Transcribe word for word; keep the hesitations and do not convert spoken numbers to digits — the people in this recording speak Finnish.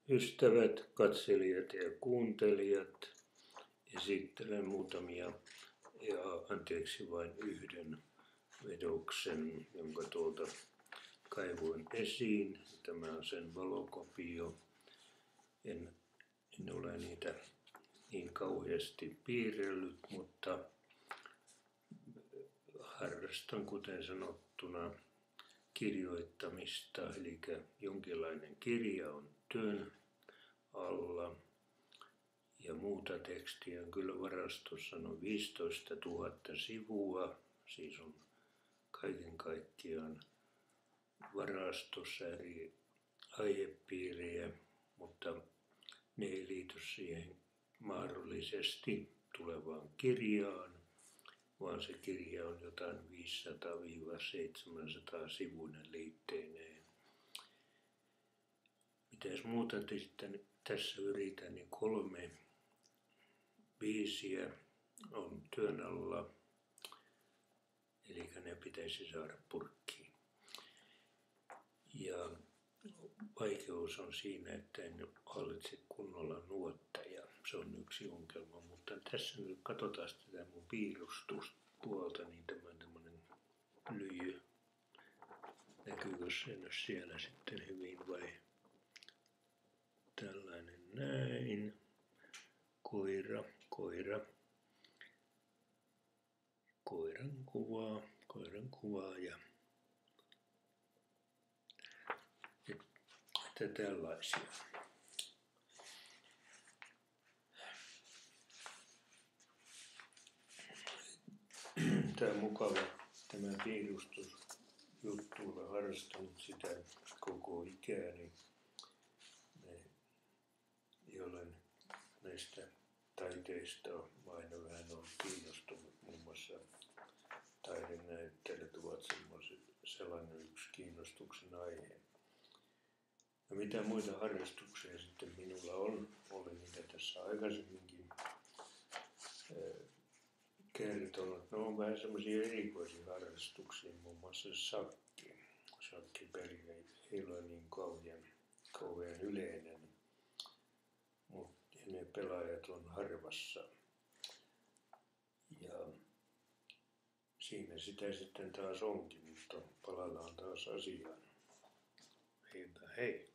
Ystävät, katselijat ja kuuntelijat, esittelen muutamia ja anteeksi vain yhden vedoksen, jonka tuolta kaivoin esiin. Tämä on sen valokopio. En, en ole niitä niin kauheasti piirrellyt, mutta harrastan, kuten sanottuna, kirjoittamista, eli jonkinlainen kirja on työn alla ja muuta tekstiä on kyllä varastossa noin viisitoista tuhatta sivua, siis on kaiken kaikkiaan varastossa eri aihepiirejä, mutta ne ei liity siihen mahdollisesti tulevaan kirjaan, vaan se kirja on jotain viisisataa seitsemänsataa sivuinen liitteineen. Mitäs muuta sitten tässä yritän, niin kolme biisiä on työn alla, eli ne pitäisi saada purkkiin. Ja vaikeus on siinä, että en hallitse kunnolla nuotteja. Se on yksi ongelma, mutta tässä nyt katsotaan tätä mun piirustuspuolta, niin tämä tämmönen lyijy. Näkyykö se nyt siellä sitten hyvin vai? Tällainen näin. Koira, koira. Koiran kuvaa, koiran kuvaa ja että tällaisia. Tämä on mukava, tämä piirustusjuttu, olen harrastanut sitä koko ikäni. Ja olen näistä taiteista aina vähän on kiinnostunut, muun muassa taidenäyttelijät ovat sellainen yksi kiinnostuksen aihe. Ja mitä muita harrastuksia sitten minulla on, olen niitä tässä aikaisemminkin kertonut. Ne on vähän semmoisia erikoisia harrastuksia, muun muassa sakki. Sakkipeli ei ole niin kauhean, kauhean yleinen, mutta ne pelaajat on harvassa. Ja siinä sitä sitten taas onkin, mutta palataan taas asiaan. Heipä hei!